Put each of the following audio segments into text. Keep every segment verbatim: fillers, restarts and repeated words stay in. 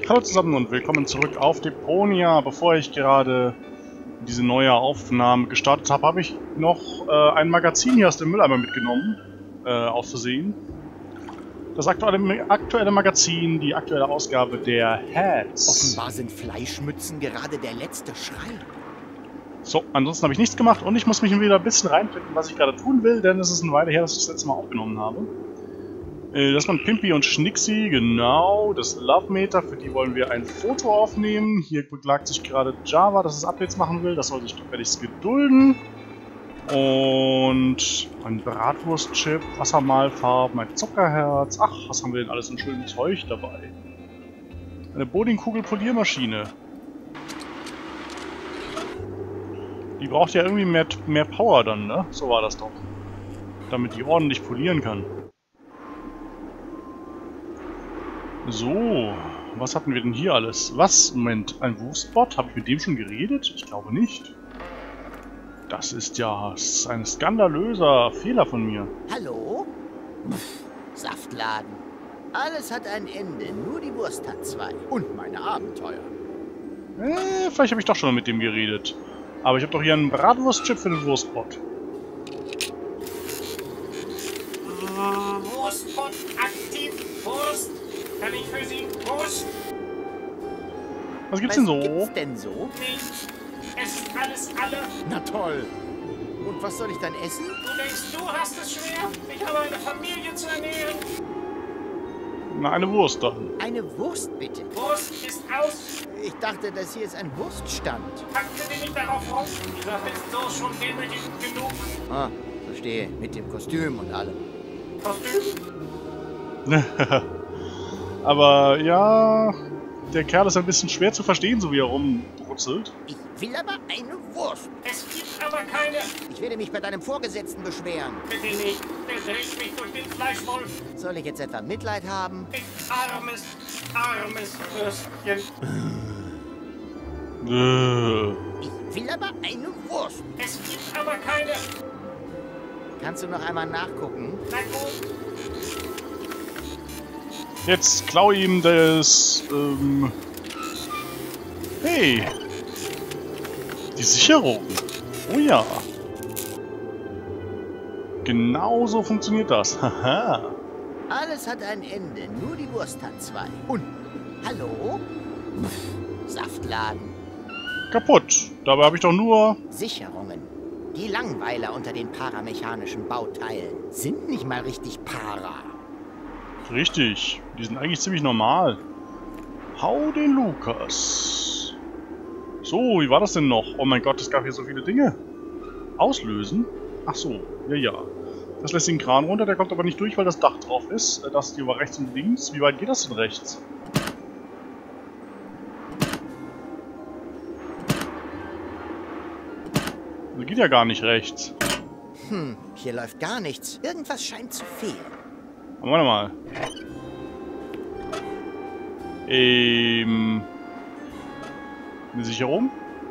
Hallo zusammen und willkommen zurück auf Deponia. Bevor ich gerade diese neue Aufnahme gestartet habe, habe ich noch äh, ein Magazin hier aus dem Mülleimer mitgenommen, äh, aus Versehen. Das aktuelle, aktuelle Magazin, die aktuelle Ausgabe der Hats. Offenbar sind Fleischmützen gerade der letzte Schrei. So, ansonsten habe ich nichts gemacht und ich muss mich wieder ein bisschen reinfinden, was ich gerade tun will, denn es ist eine Weile her, dass ich das letzte Mal aufgenommen habe. Das waren Pimpy und Schnicksi, genau, das Love Meter, für die wollen wir ein Foto aufnehmen. Hier beklagt sich gerade Java, dass es Updates machen will, das soll sich doch fertig gedulden. Und ein Bratwurstchip, Wassermalfarben, ein Zuckerherz, ach, was haben wir denn alles für ein schönes Zeug dabei. Eine Bowlingkugel-Poliermaschine. Die braucht ja irgendwie mehr, mehr Power dann, ne? So war das doch. Damit die ordentlich polieren kann. So, was hatten wir denn hier alles? Was? Moment, ein Wurstbot? Habe ich mit dem schon geredet? Ich glaube nicht. Das ist ja das ist ein skandalöser Fehler von mir. Hallo? Pff, Saftladen. Alles hat ein Ende, nur die Wurst hat zwei. Und meine Abenteuer. Äh, vielleicht habe ich doch schon mit dem geredet. Aber ich habe doch hier einen Bratwurstchip für den Wurstbot. Wurstbot aktiv. Wurst. Kann ich für Sie Wurst? Was gibt's Was denn so? gibt's denn so? Nichts. Es ist alles alle. Na toll. Und was soll ich dann essen? Du denkst, du hast es schwer? Ich habe eine Familie zu ernähren. Na, eine Wurst dann. Eine Wurst bitte. Wurst ist aus. Ich dachte, das hier ist ein Wurststand. Packen Sie nicht darauf rum. Die Sache ist so schon demütigend genug. Ah, verstehe. Mit dem Kostüm und allem. Kostüm? Aber ja, der Kerl ist ein bisschen schwer zu verstehen, so wie er rumbrutzelt. Ich will aber eine Wurst. Es gibt aber keine. Ich werde mich bei deinem Vorgesetzten beschweren. Bitte nicht. Der dreht mich durch den Fleischwolf. Soll ich jetzt etwa Mitleid haben? Ich armes, armes Würstchen. Äh. Ich will aber eine Wurst. Es gibt aber keine. Kannst du noch einmal nachgucken? Na gut. Jetzt klau ihm das, ähm... Hey! Die Sicherung! Oh ja! Genau so funktioniert das. Haha! Alles hat ein Ende, nur die Wurst hat zwei. Und, hallo? Pff, Saftladen. Kaputt! Dabei habe ich doch nur... Sicherungen. Die Langweiler unter den paramechanischen Bauteilen sind nicht mal richtig para. Richtig. Die sind eigentlich ziemlich normal. Hau den Lukas. So, wie war das denn noch? Oh mein Gott, es gab hier so viele Dinge. Auslösen? Ach so, ja, ja. Das lässt den Kran runter, der kommt aber nicht durch, weil das Dach drauf ist. Das hier war rechts und links. Wie weit geht das denn rechts? Das geht ja gar nicht rechts. Hm, hier läuft gar nichts. Irgendwas scheint zu fehlen. Aber warte mal. Ähm... Eine Sicherung?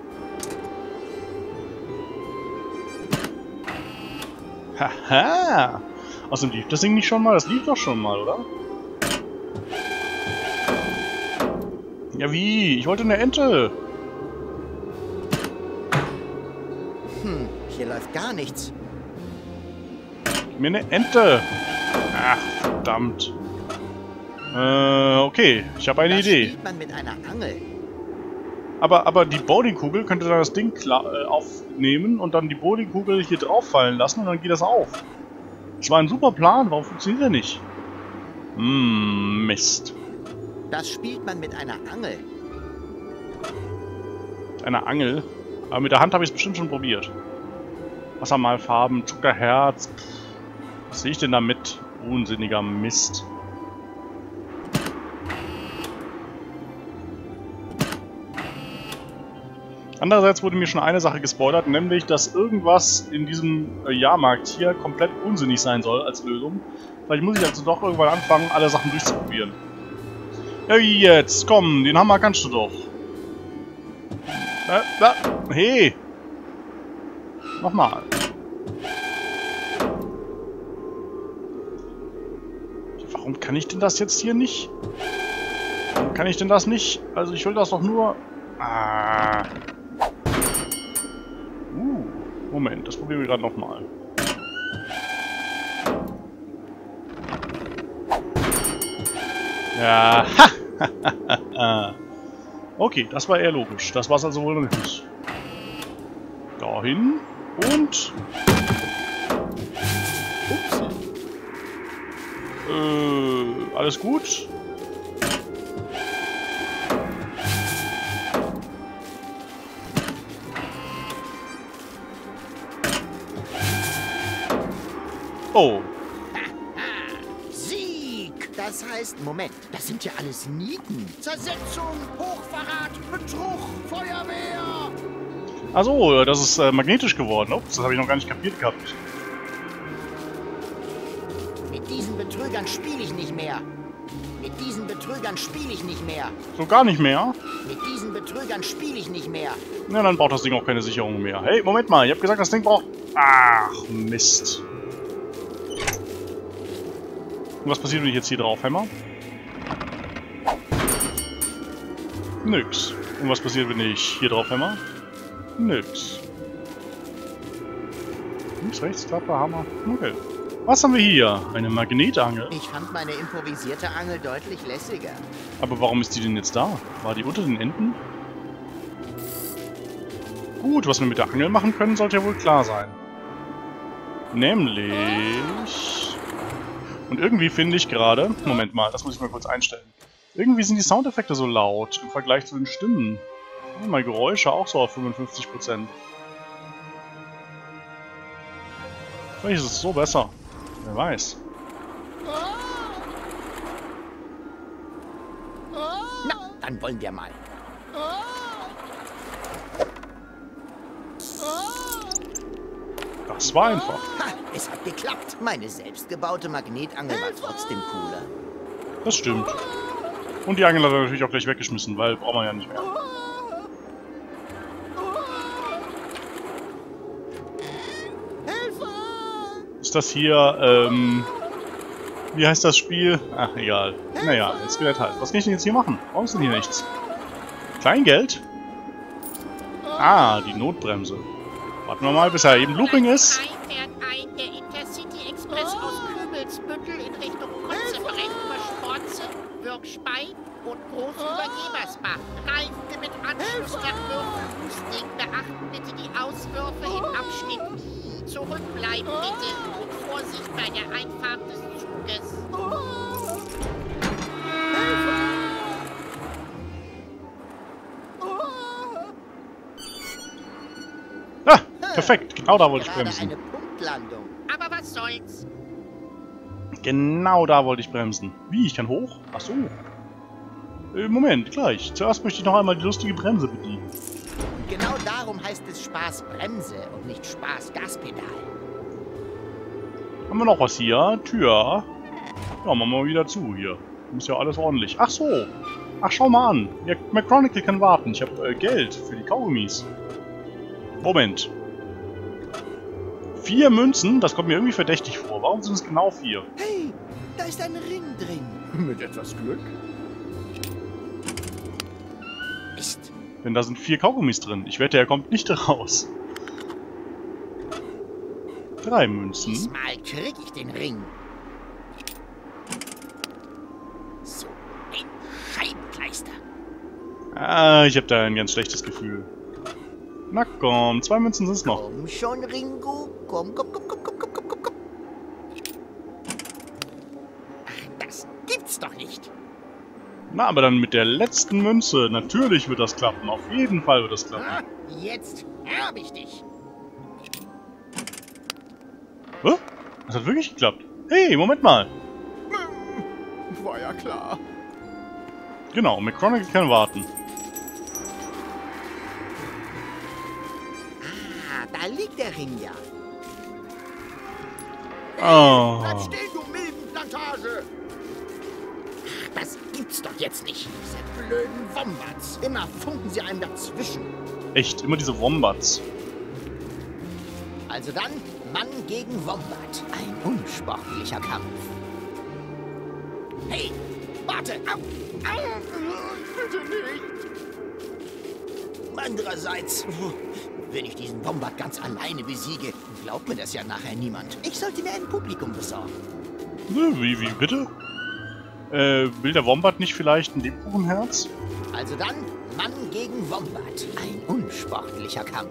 Haha! Außerdem lief das Ding nicht schon mal? Das lief doch schon mal, oder? Ja wie? Ich wollte eine Ente! Hm, hier läuft gar nichts. Gib mir eine Ente! Ach, verdammt. Äh, okay. Ich habe eine Das Idee. spielt man mit einer Angel. Aber, aber die Bowlingkugel könnte dann das Ding äh, aufnehmen und dann die Bowlingkugel hier drauf fallen lassen und dann geht das auf. Das war ein super Plan. Warum funktioniert der nicht? Hm, Mist. Das spielt man mit einer Angel. Eine Angel. Aber mit der Hand habe ich es bestimmt schon probiert. Wassermalfarben, Zuckerherz. Pff, was sehe ich denn damit? Unsinniger Mist. Andererseits wurde mir schon eine Sache gespoilert, nämlich, dass irgendwas in diesem äh, Jahrmarkt hier komplett unsinnig sein soll als Lösung. Vielleicht muss ich also doch irgendwann anfangen, alle Sachen durchzuprobieren. Ja, wie jetzt? Komm, den Hammer kannst du doch. Äh, äh, hey! Nochmal. Warum kann ich denn das jetzt hier nicht? Kann ich denn das nicht? Also ich will das doch nur... Ah. Uh, Moment, das probieren wir gerade nochmal. Ja, ha! Okay, das war eher logisch. Das war es also wohl nicht. Dahin und... Ups. Äh, alles gut? Oh. Sieg! Das heißt, Moment, das sind ja alles Nieten. Zersetzung, Hochverrat, Betrug, Feuerwehr! Achso, das ist äh, magnetisch geworden. Ups, das habe ich noch gar nicht kapiert gehabt. Mit diesen Betrügern spiele ich nicht mehr. Mit diesen Betrügern spiele ich nicht mehr. So gar nicht mehr? Mit diesen Betrügern spiele ich nicht mehr. Na, dann braucht das Ding auch keine Sicherung mehr. Hey, Moment mal, ich habe gesagt, das Ding braucht... Ach, Mist. Und was passiert, wenn ich jetzt hier drauf hämmer? Nix. Und was passiert, wenn ich hier drauf hämmer? Nix. Links, rechts, Klappe, Hammer. Okay. Was haben wir hier? Eine Magnetangel. Ich fand meine improvisierte Angel deutlich lässiger. Aber warum ist die denn jetzt da? War die unter den Enden? Gut, was wir mit der Angel machen können, sollte ja wohl klar sein. Nämlich... Und irgendwie finde ich gerade... Moment mal, das muss ich mal kurz einstellen. Irgendwie sind die Soundeffekte so laut im Vergleich zu den Stimmen. Oh, meine Geräusche auch so auf fünfundfünfzig Prozent. Vielleicht ist es so besser. Wer weiß. Na, dann wollen wir mal. Das war einfach. Ha, es hat geklappt. Meine selbstgebaute Magnetangel war trotzdem cooler. Das stimmt. Und die Angel hat er natürlich auch gleich weggeschmissen, weil braucht man ja nicht mehr. Ist das hier, ähm... wie heißt das Spiel? Ach, egal. Naja, jetzt geht halt. Was kann ich denn jetzt hier machen? Warum ist denn hier nichts? Kleingeld? Ah, die Notbremse. Warten wir mal, bis er eben Looping ist. fährt ein der Intercity Express aus Kübelsbüttel in Richtung Konzeferent über Sporze, Würgspey und Großübergebersbach. Reisende mit Anschluss nach Würfelhusting beachten bitte die Auswürfe im Abschnitt. Zurückbleiben bitte und Vorsicht bei der Einfahrt des Zuges. Ah, perfekt. Genau da wollte ich Gerade bremsen. eine Punktlandung. Aber was soll's? Genau da wollte ich bremsen. Wie? Ich kann hoch? Ach so. Äh, Moment, gleich. Zuerst möchte ich noch einmal die lustige Bremse bedienen. Genau darum heißt es Spaß Bremse und nicht Spaß Gaspedal. Haben wir noch was hier? Tür. Ja, machen wir mal wieder zu hier. Ist ja alles ordentlich. Ach so. Ach, schau mal an. Ja, McChronicle kann warten. Ich habe äh, Geld für die Kaugummis. Moment. Vier Münzen? Das kommt mir irgendwie verdächtig vor. Warum sind es genau vier? Hey, da ist ein Ring drin. Mit etwas Glück. Mist. Denn da sind vier Kaugummis drin. Ich wette, er kommt nicht raus. Drei Münzen. Diesmal krieg ich den Ring. So, ein Scheibenkleister. Ah, ich habe da ein ganz schlechtes Gefühl. Na komm, zwei Münzen sind es noch. Komm schon, Ringo. Komm, komm, komm, komm, komm, komm, komm, komm, komm. Ach, das gibt's doch nicht. Na, aber dann mit der letzten Münze. Natürlich wird das klappen. Auf jeden Fall wird das klappen. Ah, jetzt hab ich dich. Hä? Das hat wirklich geklappt. Hey, Moment mal. War ja klar. Genau, McChronicle kann warten. Ah, da liegt der Ring ja. Oh. Bleib stehen, du Milbenplantage! Ach, das gibt's doch jetzt nicht. Diese blöden Wombats. Immer funken sie einem dazwischen. Echt, immer diese Wombats. Also dann, Mann gegen Wombat. Ein unsportlicher Kampf. Hey, warte! Au! Au! Andererseits, wenn ich diesen Wombat ganz alleine besiege, glaubt mir das ja nachher niemand. Ich sollte mir ein Publikum besorgen. Wie, wie, bitte? Äh, will der Wombat nicht vielleicht ein Lebkuchenherz? Also dann, Mann gegen Wombat. Ein unsportlicher Kampf.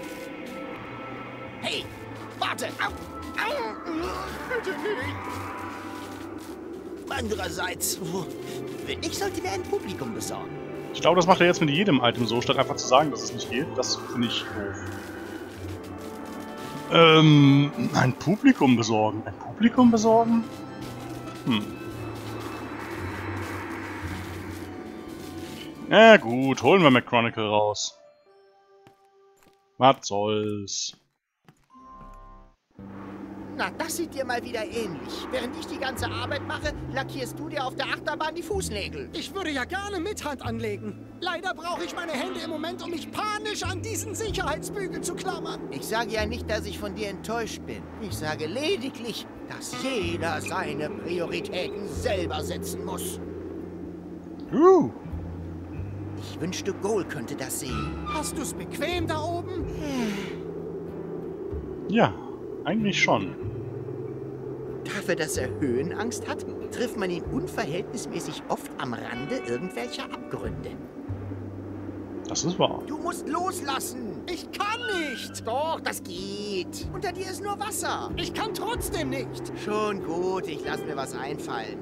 Hey, warte! Au, au, bitte nicht! Andererseits, ich sollte mir ein Publikum besorgen. Ich glaube, das macht er jetzt mit jedem Item so, statt einfach zu sagen, dass es nicht geht. Das finde ich doof. Ähm, ein Publikum besorgen. Ein Publikum besorgen? Hm. Na gut, holen wir McChronicle raus. Was soll's? Na, das sieht dir mal wieder ähnlich. Während ich die ganze Arbeit mache, lackierst du dir auf der Achterbahn die Fußnägel. Ich würde ja gerne mit Hand anlegen. Leider brauche ich meine Hände im Moment, um mich panisch an diesen Sicherheitsbügel zu klammern. Ich sage ja nicht, dass ich von dir enttäuscht bin. Ich sage lediglich, dass jeder seine Prioritäten selber setzen muss. Uh. Ich wünschte, Goal könnte das sehen. Hast du's bequem da oben? Ja, eigentlich schon. Dafür, dass er Höhenangst hat, trifft man ihn unverhältnismäßig oft am Rande irgendwelcher Abgründe. Das ist wahr. Du musst loslassen. Ich kann nicht. Doch, das geht. Unter dir ist nur Wasser. Ich kann trotzdem nicht. Schon gut, ich lasse mir was einfallen.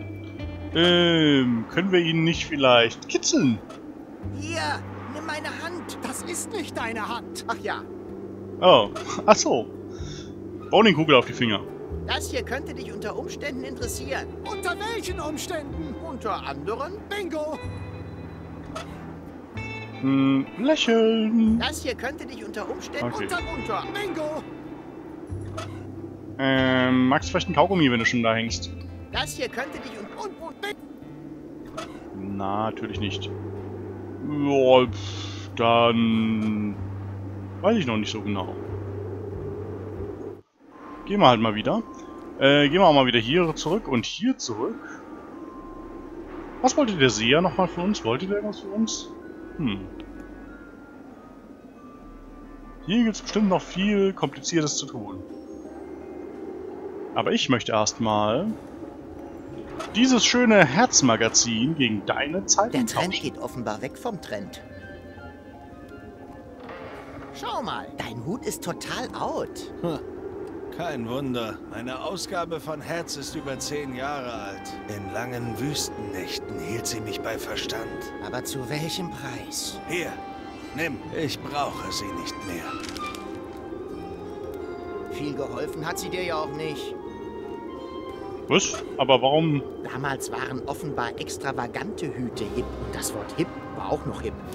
Ähm, können wir ihn nicht vielleicht kitzeln? Hier, nimm meine Hand. Das ist nicht deine Hand. Ach ja, Oh, ach so. Bowlingkugel auf die Finger. das hier könnte dich unter Umständen interessieren. Unter welchen Umständen? Unter anderem, Bingo. Hm, lächeln. das hier könnte dich unter Umständen Okay. unter unter. Bingo. Ähm, magst du vielleicht einen Kaugummi, wenn du schon da hängst? Das hier könnte dich und und und. Na, natürlich nicht. Ja, pff, dann weiß ich noch nicht so genau. Gehen wir halt mal wieder. Äh, gehen wir auch mal wieder hier zurück und hier zurück. Was wollte der Seher nochmal für uns? Wollte der was für uns? Hm. Hier gibt es bestimmt noch viel Kompliziertes zu tun. Aber ich möchte erstmal dieses schöne Herzmagazin gegen deine Zeit Der Trend tauschen. geht offenbar weg vom Trend. Schau mal, dein Hut ist total out. Kein Wunder. Meine Ausgabe von Herz ist über zehn Jahre alt. In langen Wüstennächten hielt sie mich bei Verstand. Aber zu welchem Preis? Hier, nimm. Ich brauche sie nicht mehr. Viel geholfen hat sie dir ja auch nicht. Was? Aber warum? Damals waren offenbar extravagante Hüte hip. Und das Wort hip war auch noch hip.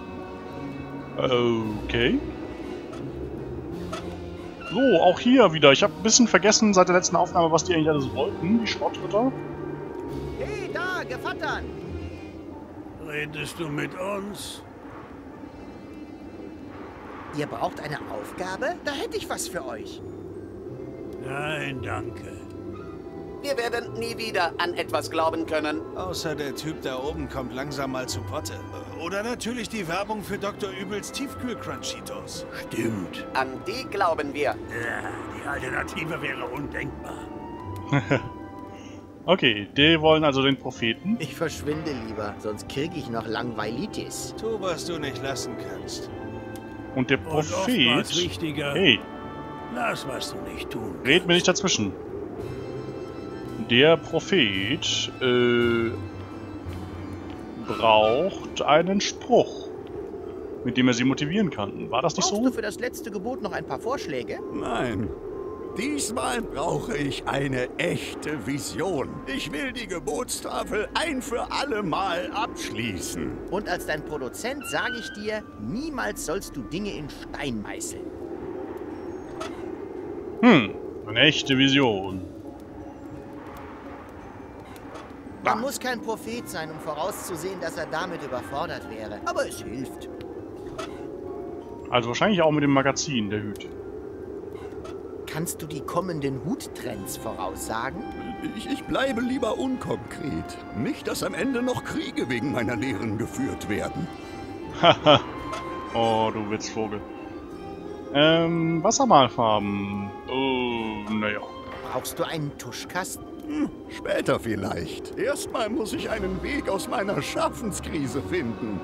Okay. So, auch hier wieder. Ich habe ein bisschen vergessen seit der letzten Aufnahme, was die eigentlich alles wollten, die Schrottritter. Hey, da, Gevattern! Redest du mit uns? Ihr braucht eine Aufgabe? Da hätte ich was für euch. Nein, danke. Wir werden nie wieder an etwas glauben können. Außer der Typ da oben kommt langsam mal zu Potte. Oder natürlich die Werbung für Doktor Übels Tiefkühl-Crunchitos. Stimmt. An die glauben wir. Ja, die Alternative wäre undenkbar. Okay, die wollen also den Propheten. Ich verschwinde lieber, sonst kriege ich noch Langweilitis. Tu, was du nicht lassen kannst. Und der Und Prophet... oftmals wichtiger, Hey, lass, was du nicht tun kannst. red mir nicht dazwischen. Der Prophet äh, braucht einen Spruch, mit dem er sie motivieren kann. War das nicht Brauchst so? du für das letzte Gebot noch ein paar Vorschläge? Nein. Diesmal brauche ich eine echte Vision. Ich will die Gebotstafel ein für alle Mal abschließen. Und als dein Produzent sage ich dir, niemals sollst du Dinge in Stein meißeln. Hm, eine echte Vision. Man muss kein Prophet sein, um vorauszusehen, dass er damit überfordert wäre. Aber es hilft. Also wahrscheinlich auch mit dem Magazin, der Hüte. Kannst du die kommenden Huttrends voraussagen? Ich, ich bleibe lieber unkonkret. Nicht, dass am Ende noch Kriege wegen meiner Lehren geführt werden. Haha. Oh, du Witzvogel. Ähm, Wassermalfarben. Oh, naja. Brauchst du einen Tuschkasten? Hm, später vielleicht. Erstmal muss ich einen Weg aus meiner Schaffenskrise finden.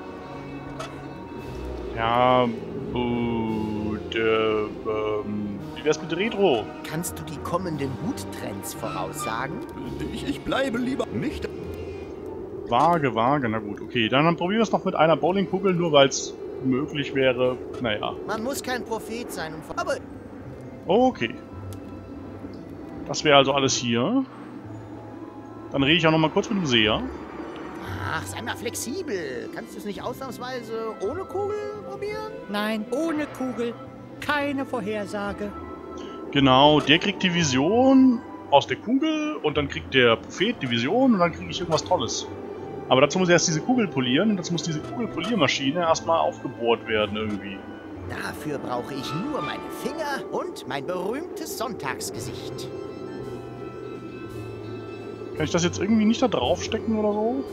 Ja, gut, äh, ähm, wie wär's mit Retro? Kannst du die kommenden Huttrends voraussagen? Ich, ich bleibe lieber nicht... Vage, vage, na gut, okay. Dann, dann probieren wir es noch mit einer Bowlingkugel, nur weil es möglich wäre. Naja. Man muss kein Prophet sein, um... Aber... Okay. Das wäre also alles hier. Dann rede ich auch noch mal kurz mit dem Seher. Ach, sei mal flexibel. Kannst du es nicht ausnahmsweise ohne Kugel probieren? Nein, ohne Kugel. Keine Vorhersage. Genau, der kriegt die Vision aus der Kugel und dann kriegt der Prophet die Vision und dann kriege ich irgendwas Tolles. Aber dazu muss erst diese Kugel polieren und dazu muss diese Kugelpoliermaschine erstmal aufgebohrt werden irgendwie. Dafür brauche ich nur meine Finger und mein berühmtes Sonntagsgesicht. Kann ich das jetzt irgendwie nicht da draufstecken oder so?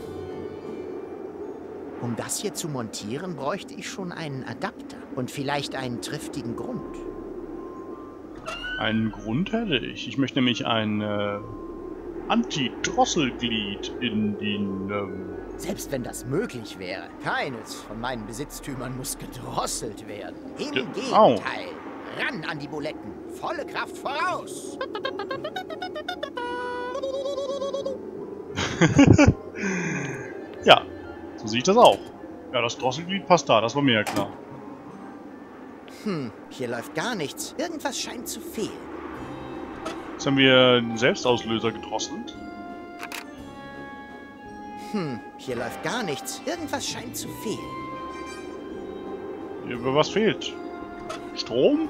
Um das hier zu montieren, bräuchte ich schon einen Adapter und vielleicht einen triftigen Grund. Einen Grund hätte ich. Ich möchte nämlich ein äh, Anti-Drosselglied in den... Ähm Selbst wenn das möglich wäre, keines von meinen Besitztümern muss gedrosselt werden. Im Ja, Gegenteil, au. ran an die Buletten, volle Kraft voraus. ja, so sehe ich das auch. Ja, das Drosselglied passt da, das war mir ja klar. Hm, hier läuft gar nichts. Irgendwas scheint zu fehlen. Jetzt haben wir den Selbstauslöser gedrosselt. Hm, hier läuft gar nichts. Irgendwas scheint zu fehlen. Über was fehlt? Strom?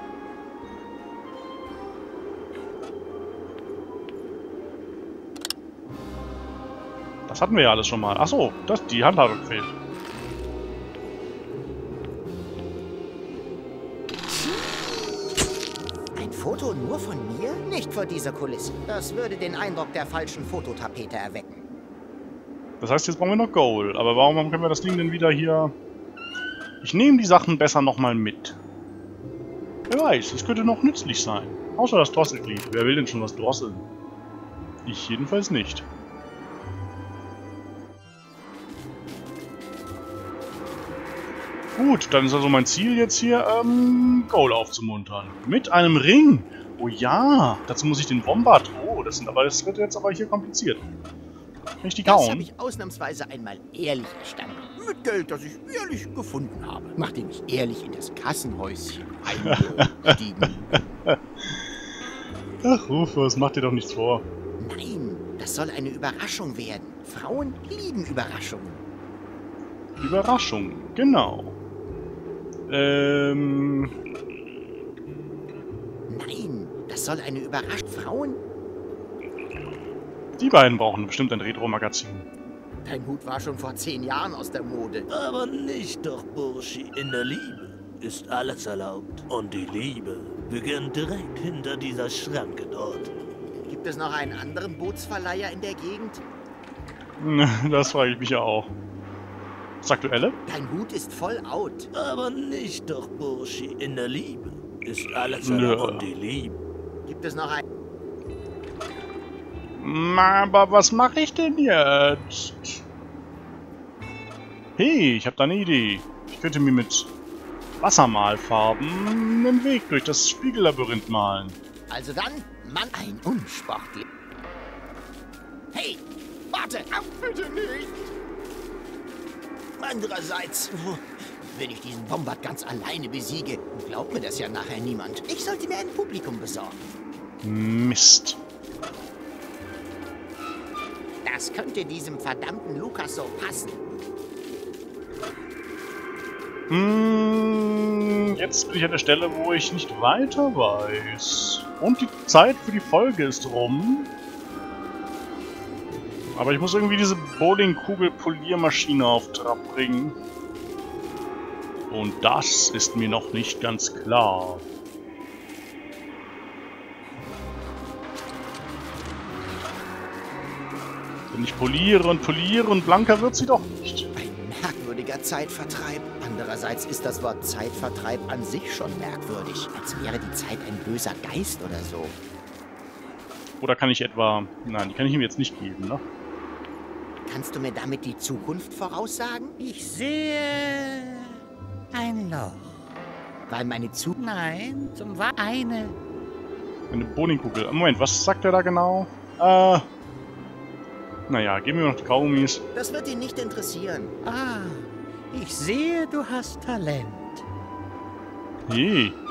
Das hatten wir ja alles schon mal. Achso, das, die Handladung fehlt. Ein Foto nur von mir? Nicht vor dieser Kulisse. Das würde den Eindruck der falschen Fototapete erwecken. Das heißt, jetzt brauchen wir noch Gold. Aber warum können wir das Ding denn wieder hier... Ich nehme die Sachen besser nochmal mit. Wer weiß, es könnte noch nützlich sein. Außer das Drosselglied. Wer will denn schon was drosseln? Ich jedenfalls nicht. Gut, dann ist also mein Ziel jetzt hier, ähm, Goal aufzumuntern. Mit einem Ring. Oh ja, dazu muss ich den Wombat. Oh, das sind aber, das wird jetzt aber hier kompliziert. Kann ich die Das habe kauen? ich ausnahmsweise einmal ehrlich erstanden. Mit Geld, das ich ehrlich gefunden habe. Nachdem ich ehrlich in das Kassenhäuschen eingestiegen. Ach, Rufus, mach dir doch nichts vor. Nein, das soll eine Überraschung werden. Frauen lieben Überraschungen. Überraschung, genau. Ähm... Nein, das soll eine Überraschung. Frauen? Die beiden brauchen bestimmt ein Retro-Magazin. Dein Hut war schon vor zehn Jahren aus der Mode. Aber nicht doch, Burschi. In der Liebe ist alles erlaubt. Und die Liebe beginnt direkt hinter dieser Schranke dort. Gibt es noch einen anderen Bootsverleiher in der Gegend? Das frage ich mich ja auch. Das Aktuelle? Dein Hut ist voll out. Aber nicht doch, Burschi. In der Liebe ist alles Nö. erlaubt. Und die Liebe. Gibt es noch einen? Aber was mache ich denn jetzt? Hey, ich habe da eine Idee. Ich könnte mir mit Wassermalfarben einen Weg durch das Spiegellabyrinth malen. Also dann, Mann, ein unsportlich. Hey, warte! Ach, bitte nicht! Andererseits, wenn ich diesen Wombat ganz alleine besiege, glaubt mir das ja nachher niemand. Ich sollte mir ein Publikum besorgen. Mist. Das könnte diesem verdammten Lukas so passen. Hm, jetzt bin ich an der Stelle, wo ich nicht weiter weiß. Und die Zeit für die Folge ist rum. Aber ich muss irgendwie diese Bowlingkugel-Poliermaschine auf Trab bringen. Und das ist mir noch nicht ganz klar. Denn ich poliere und poliere und blanker wird sie doch nicht. Ein merkwürdiger Zeitvertreib. Andererseits ist das Wort Zeitvertreib an sich schon merkwürdig. Als wäre die Zeit ein böser Geist oder so. Oder kann ich etwa... Nein, die kann ich ihm jetzt nicht geben, ne? Kannst du mir damit die Zukunft voraussagen? Ich sehe ein Loch. Weil meine Zukunft... Nein, zum Wa eine. Eine Bowlingkugel. Moment, was sagt er da genau? Äh... Naja, geben wir noch die Kaugummis. Das wird ihn nicht interessieren. Ah, ich sehe, du hast Talent. Je.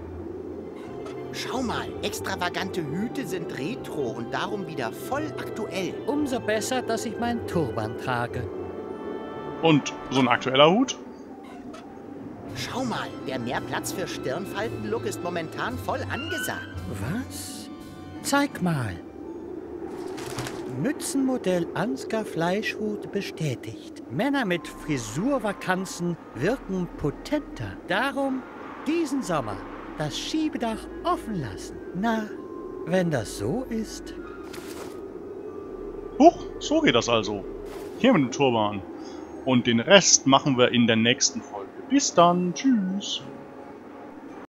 Schau mal, extravagante Hüte sind retro und darum wieder voll aktuell. Umso besser, dass ich meinen Turban trage. Und so ein aktueller Hut? Schau mal, der mehr Platz für Stirnfalten-Look ist momentan voll angesagt. Was? Zeig mal. Mützenmodell Ansgar Fleischhut bestätigt. Männer mit Frisurvakanzen wirken potenter. Darum diesen Sommer das Schiebedach offen lassen. Na, wenn das so ist... Huch, so geht das also. Hier mit dem Turban. Und den Rest machen wir in der nächsten Folge. Bis dann, tschüss.